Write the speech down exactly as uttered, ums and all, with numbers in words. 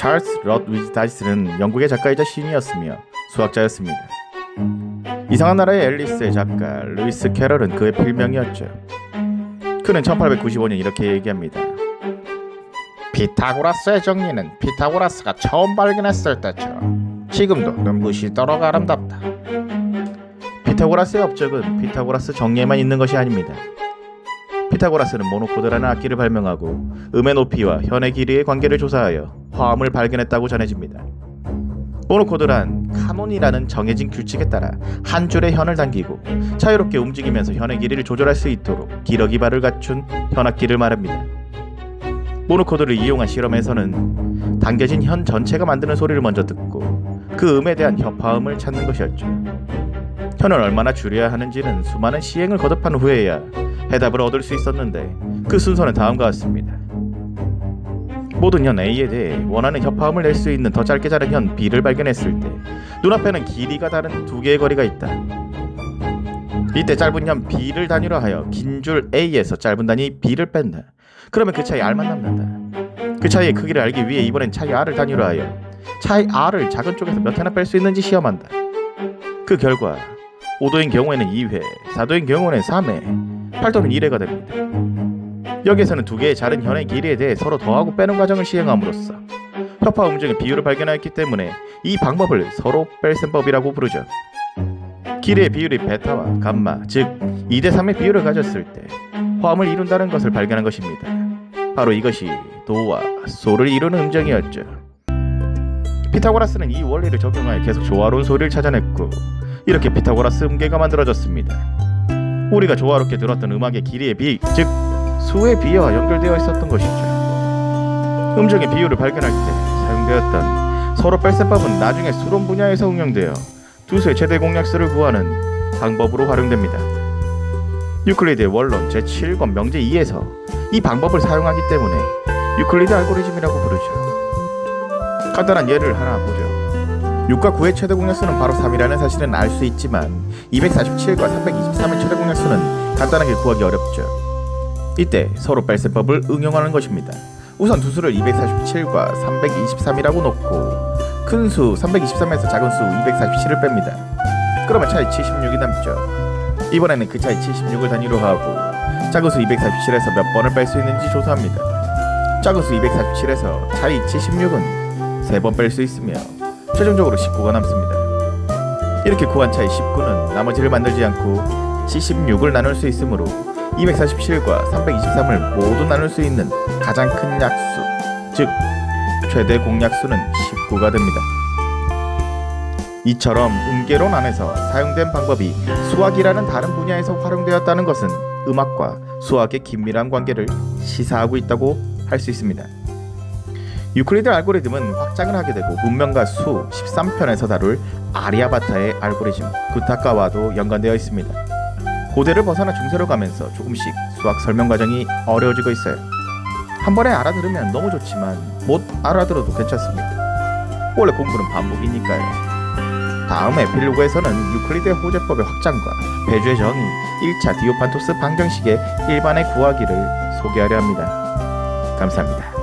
찰스 러드위지 다이스는 영국의 작가이자 시인이었으며 수학자였습니다. 이상한 나라의 앨리스의 작가 루이스 캐럴은 그의 필명이었죠. 그는 천팔백구십오 년 이렇게 얘기합니다. 피타고라스의 정리는 피타고라스가 처음 발견했을 때처럼 지금도 눈부시도록 아름답다. 피타고라스의 업적은 피타고라스 정리에만 있는 것이 아닙니다. 피타고라스는 모노코드라는 악기를 발명하고 음의 높이와 현의 길이의 관계를 조사하여 화음을 발견했다고 전해집니다. 모노코드란 카논이라는 정해진 규칙에 따라 한 줄의 현을 당기고 자유롭게 움직이면서 현의 길이를 조절할 수 있도록 기러기 발을 갖춘 현악기를 말합니다. 모노코드를 이용한 실험에서는 당겨진 현 전체가 만드는 소리를 먼저 듣고 그 음에 대한 협화음을 찾는 것이었죠. 현을 얼마나 줄여야 하는지는 수많은 시행을 거듭한 후에야 해답을 얻을 수 있었는데 그 순서는 다음과 같습니다. 모든 현 A에 대해 원하는 협화음을 낼 수 있는 더 짧게 자른 현 B를 발견했을 때 눈앞에는 길이가 다른 두 개의 거리가 있다. 이때 짧은 현 B를 단위로 하여 긴 줄 A에서 짧은 단위 B를 뺀다. 그러면 그 차이 R만 남는다. 그 차이의 크기를 알기 위해 이번엔 차이 R을 단위로 하여 차이 R을 작은 쪽에서 몇 회나 뺄 수 있는지 시험한다. 그 결과 오 도인 경우에는 이 회, 사 도인 경우에는 삼 회, 팔 도는 일 회가 됩니다. 여기에서는 두 개의 자른 현의 길이에 대해 서로 더하고 빼는 과정을 시행함으로써 협화음 중의 비율을 발견하였기 때문에 이 방법을 서로 뺄셈법이라고 부르죠. 길이의 비율이 베타와 감마, 즉 이 대 삼의 비율을 가졌을 때 화음을 이룬다는 것을 발견한 것입니다. 바로 이것이 도와 소를 이루는 음정이었죠. 피타고라스는 이 원리를 적용하여 계속 조화로운 소리를 찾아냈고 이렇게 피타고라스 음계가 만들어졌습니다. 우리가 조화롭게 들었던 음악의 길이의 비, 즉 수의 비와 연결되어 있었던 것이죠. 음정의 비율을 발견할 때 사용되었던 서로 뺄셈법은 나중에 수론 분야에서 응용되어 두수의 최대 공약수를 구하는 방법으로 활용됩니다. 유클리드의 원론 제칠 권 명제 이에서 이 방법을 사용하기 때문에 유클리드 알고리즘이라고 부르죠. 간단한 예를 하나 보죠. 육과 구의 최대 공약수는 바로 삼이라는 사실은 알 수 있지만 이백사십칠과 삼백이십삼의 최대 공약수는 간단하게 구하기 어렵죠. 이때 서로 뺄셈법을 응용하는 것입니다. 우선 두 수를 이백사십칠과 삼백이십삼이라고 놓고 큰 수 삼백이십삼에서 작은 수 이백사십칠을 뺍니다. 그러면 차이 칠십육이 남죠. 이번에는 그 차이 칠십육을 단위로 하고 작은 수 이백사십칠에서 몇 번을 뺄 수 있는지 조사합니다. 작은 수 이백사십칠에서 차이 칠십육은 세 번 뺄 수 있으며 최종적으로 십구가 남습니다. 이렇게 구한 차이 십구는 나머지를 만들지 않고 칠십육을 나눌 수 있으므로 이백사십칠과 삼백이십삼을 모두 나눌 수 있는 가장 큰 약수, 즉 최대 공약수는 십구가 됩니다. 이처럼 음계론 안에서 사용된 방법이 수학이라는 다른 분야에서 활용되었다는 것은 음악과 수학의 긴밀한 관계를 시사하고 있다고 할 수 있습니다. 유클리드 알고리즘은 확장을 하게 되고 문명과 수 십삼 편에서 다룰 아리아바타의 알고리즘 구타카와도 연관되어 있습니다. 고대를 벗어나 중세로 가면서 조금씩 수학 설명 과정이 어려워지고 있어요. 한 번에 알아들으면 너무 좋지만 못 알아들어도 괜찮습니다. 원래 공부는 반복이니까요. 다음 에필로그에서는 유클리드의 호재법의 확장과 배주의 정의, 일 차 디오판토스 방정식의 일반의 구하기를 소개하려 합니다. 감사합니다.